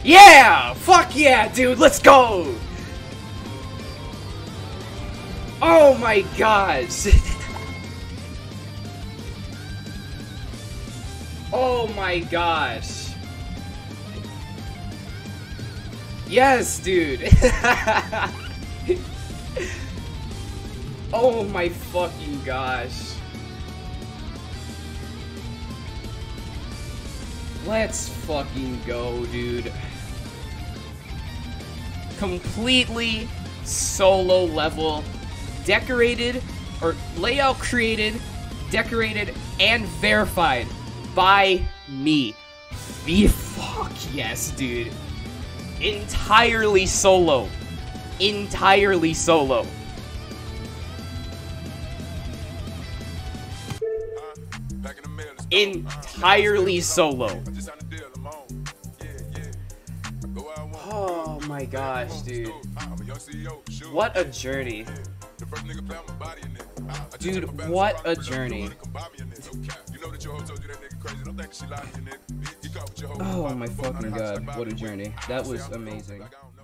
Yeah! Fuck yeah, dude, let's go! Oh my gosh! Oh my gosh! Yes, dude! Oh my fucking gosh! Let's fucking go, dude. Completely solo level, decorated, or layout created, decorated, and verified by me. Fuck yes, dude. Entirely solo. Entirely solo. Entirely solo. Oh my gosh, dude. What a journey. Dude, what a journey. Oh my fucking god, what a journey. That was amazing.